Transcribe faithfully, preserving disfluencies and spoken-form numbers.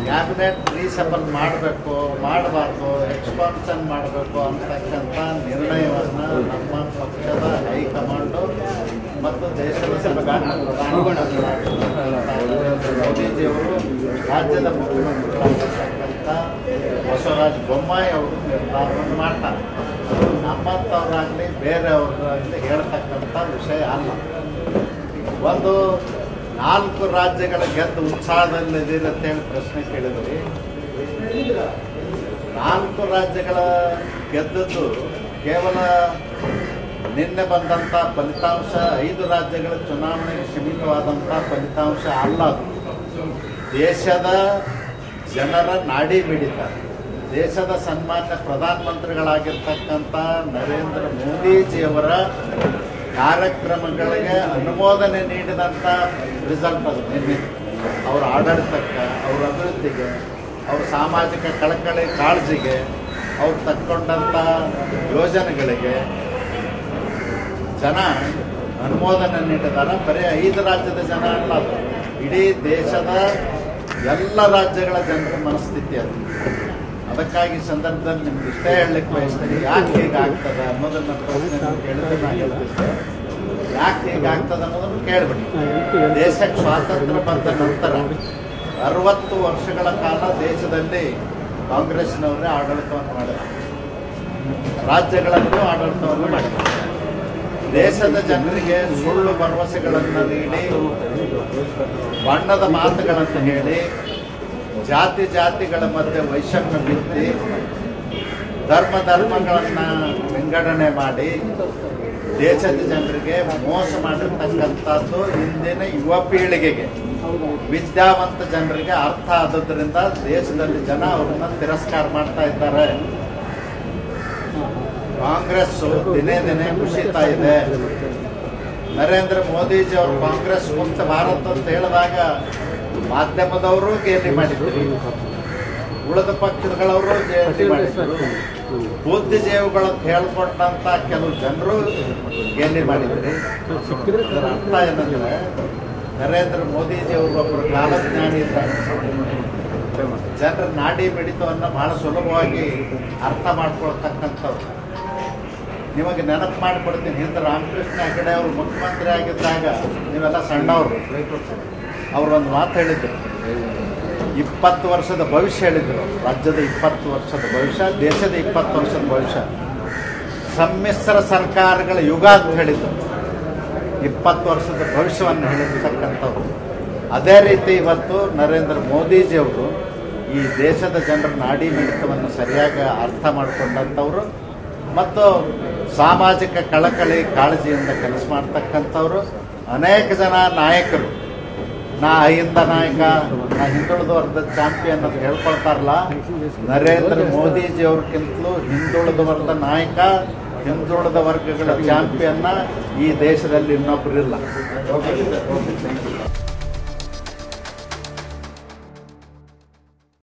Cabinet ರೀಸಫಲ್ ಮಾಡಬೇಕು ಮಾಡಬಾರ್ದು expansion ಮಾಡಬೇಕು ಅಂತಕ್ಕಂಥ ನಿರ್ಣಯವನ್ನು ನಮ್ಮ ಪಕ್ಷದ ಹೈಕಮಾಂಡು ಮತ್ತು ದೇಶದ ಮೋದಿಜಿಯವರು ರಾಜ್ಯದ ಮುಖ್ಯಮಂತ್ರಿಗಳಾಗಿರ್ತಕ್ಕಂಥ ಬಸವರಾಜ ಬೊಮ್ಮಾಯಿ ಅವರು ನಿರ್ಧಾರವನ್ನು ಮಾಡ್ತಾರೆ. ನಮ್ಮಂಥವ್ರಾಗಲಿ ಬೇರೆಯವ್ರಾಗಲಿ ಹೇಳ್ತಕ್ಕಂಥ ವಿಷಯ ಅಲ್ಲ. ಒಂದು ನಾಲ್ಕು ರಾಜ್ಯಗಳ ಗೆದ್ದು ಉತ್ಸಾಹದಲ್ಲಿದ್ದೀರಿ ಅಂತೇಳಿ ಪ್ರಶ್ನೆ ಕೇಳಿದ್ರಿ. ನಾಲ್ಕು ರಾಜ್ಯಗಳ ಗೆದ್ದದ್ದು ಕೇವಲ ನಿನ್ನೆ ಬಂದಂಥ ಫಲಿತಾಂಶ ಐದು ರಾಜ್ಯಗಳ ಚುನಾವಣೆಗೆ ಸೀಮಿತವಾದಂಥ ಫಲಿತಾಂಶ ಅಲ್ಲ. ಅದು ದೇಶದ ಜನರ ನಾಡಿ ಮಿಡಿತ, ದೇಶದ ಸನ್ಮಾನ್ಯ ಪ್ರಧಾನಮಂತ್ರಿಗಳಾಗಿರ್ತಕ್ಕಂಥ ನರೇಂದ್ರ ಮೋದಿಜಿಯವರ ಕಾರ್ಯಕ್ರಮಗಳಿಗೆ ಅನುಮೋದನೆ ನೀಡಿದಂಥ ರಿಸಲ್ಟ್ ಅದು. ನಿನ್ನೆ ಅವರ ಆಡಳಿತಕ್ಕೆ, ಅವರ ಅಭಿವೃದ್ಧಿಗೆ, ಅವ್ರ ಸಾಮಾಜಿಕ ಕಳಕಳಿ ಕಾಳಜಿಗೆ, ಅವ್ರು ತಕ್ಕೊಂಡಂಥ ಯೋಜನೆಗಳಿಗೆ ಜನ ಅನುಮೋದನೆ ನೀಡಿದ್ದಾರೆ. ಬರೀ ಐದು ರಾಜ್ಯದ ಜನ ಅಲ್ಲ, ಅದು ಇಡೀ ದೇಶದ ಎಲ್ಲ ರಾಜ್ಯಗಳ ಜನರ ಮನಸ್ಥಿತಿ ಅದು. ಅದಕ್ಕಾಗಿ ಸಂದರ್ಭದಲ್ಲಿ ನಿಮ್ಗೆ ಇಷ್ಟೇ ಹೇಳಲಿಕ್ಕೆ ಬಯಸ್ತೀನಿ, ಯಾಕೆ ಹೀಗಾಗ್ತದೆ ಅನ್ನೋದನ್ನ ಪ್ರಶ್ನೆ ಕೇಳಿದ್ರೆ ನಾನು ಹೇಳ್ತಿದ್ದೆ. ಯಾಕೆ ಹೀಗಾಗ್ತದೆ ಅನ್ನೋದನ್ನು ಕೇಳಿಬಿಡಿ. ದೇಶಕ್ಕೆ ಸ್ವಾತಂತ್ರ್ಯ ಬಂದ ನಂತರ ಅರವತ್ತು ವರ್ಷಗಳ ಕಾಲ ದೇಶದಲ್ಲಿ ಕಾಂಗ್ರೆಸ್ನವರೇ ಆಡಳಿತವನ್ನು ಮಾಡಿದ್ದಾರೆ, ರಾಜ್ಯಗಳಲ್ಲೂ ಆಡಳಿತವನ್ನು ಮಾಡಿದ್ದಾರೆ. ದೇಶದ ಜನರಿಗೆ ಸುಳ್ಳು ಭರವಸೆಗಳನ್ನು ನೀಡಿ, ಬಣ್ಣದ ಮಾತುಗಳನ್ನು ಹೇಳಿ, ಜಾತಿ ಜಾತಿಗಳ ಮಧ್ಯೆ ವೈಷಮ್ಯ ಬಿತ್ತಿ, ಧರ್ಮ ಧರ್ಮಗಳನ್ನು ವಿಂಗಡಣೆ ಮಾಡಿ ದೇಶದ ಜನರಿಗೆ ಮೋಸ ಮಾಡಿರ್ತಕ್ಕಂಥದ್ದು ಇಂದಿನ ಯುವ ಪೀಳಿಗೆಗೆ, ವಿದ್ಯಾವಂತ ಜನರಿಗೆ ಅರ್ಥ ಆದದ್ರಿಂದ ದೇಶದಲ್ಲಿ ಜನ ಅವ್ರನ್ನ ತಿರಸ್ಕಾರ ಮಾಡ್ತಾ ಇದ್ದಾರೆ. ಕಾಂಗ್ರೆಸ್ ದಿನೇ ದಿನೇ ಕುಸಿತಾ ಇದೆ. ನರೇಂದ್ರ ಮೋದಿಜಿ ಅವರು ಕಾಂಗ್ರೆಸ್ ಮುಕ್ತ ಭಾರತ ಅಂತ ಹೇಳಿದಾಗ ಮಾಧ್ಯಮದವರು ಗೇಲಿ ಮಾಡಿದ್ರು, ಉಳಿದ ಪಕ್ಷಗಳವರು ಗೇಲಿ ಮಾಡಿದ್ರು, ಬುದ್ಧಿಜೀವಿಗಳಂತ ಹೇಳ್ಕೊಂಡಂತ ಕೆಲವು ಜನರು ಗೇಲಿ ಮಾಡಿದ್ರಿ. ಅದರ ಅರ್ಥ ಏನಂದ್ರೆ ನರೇಂದ್ರ ಮೋದಿಜಿ ಅವರು ಒಬ್ಬರು ಕಾಲಜ್ಞಾನಿ ಇದ್ದಾರೆ. ಜನರ ನಾಡಿ ಮಿಡಿತವನ್ನು ಬಹಳ ಸುಲಭವಾಗಿ ಅರ್ಥ ಮಾಡ್ಕೊಳ್ತಕ್ಕಂಥವ್ರು. ನಿಮಗೆ ನೆನಪು ಮಾಡಿಕೊಡ್ತೀನಿ, ಹಿಂದೆ ರಾಮಕೃಷ್ಣ ಹೆಗಡೆ ಅವರು ಮುಖ್ಯಮಂತ್ರಿ ಆಗಿದ್ದಾಗ ನೀವೆಲ್ಲ ಸಣ್ಣವರು, ಅವರೊಂದು ಮಾತು ಹೇಳಿದ್ರು, ಇಪ್ಪತ್ತು ವರ್ಷದ ಭವಿಷ್ಯ ಹೇಳಿದ್ರು. ರಾಜ್ಯದ ಇಪ್ಪತ್ತು ವರ್ಷದ ಭವಿಷ್ಯ, ದೇಶದ ಇಪ್ಪತ್ತು ವರ್ಷದ ಭವಿಷ್ಯ, ಸಮ್ಮಿಶ್ರ ಸರ್ಕಾರಗಳ ಯುಗ ಅಂತ ಹೇಳಿದ್ರು. ಇಪ್ಪತ್ತು ವರ್ಷದ ಭವಿಷ್ಯವನ್ನು ಹೇಳಿರ್ತಕ್ಕಂಥವ್ರು. ಅದೇ ರೀತಿ ಇವತ್ತು ನರೇಂದ್ರ ಮೋದಿಜಿಯವರು ಈ ದೇಶದ ಜನರ ನಾಡಿ ಮಿಡಿತವನ್ನು ಸರಿಯಾಗಿ ಅರ್ಥ ಮಾಡಿಕೊಂಡಂಥವ್ರು ಮತ್ತು ಸಾಮಾಜಿಕ ಕಳಕಳಿ ಕಾಳಜಿಯಿಂದ ಕೆಲಸ ಮಾಡ್ತಕ್ಕಂಥವ್ರು. ಅನೇಕ ಜನ ನಾಯಕರು ನಾ ಅಹಿಂದ ನಾಯಕ, ನಾ ಹಿಂದುಳಿದ ವರ್ಗದ ಚಾಂಪಿಯನ್ ಅಂತ ಹೇಳ್ಕೊಳ್ತಾರಲ್ಲ, ನರೇಂದ್ರ ಮೋದಿಜಿ ಅವ್ರಿಗಿಂತಲೂ ಹಿಂದುಳಿದ ವರ್ಗದ ನಾಯಕ, ಹಿಂದುಳಿದ ವರ್ಗಗಳ ಚಾಂಪಿಯನ್ನ ಈ ದೇಶದಲ್ಲಿ ಇನ್ನೊಬ್ಬರಿಲ್ಲ.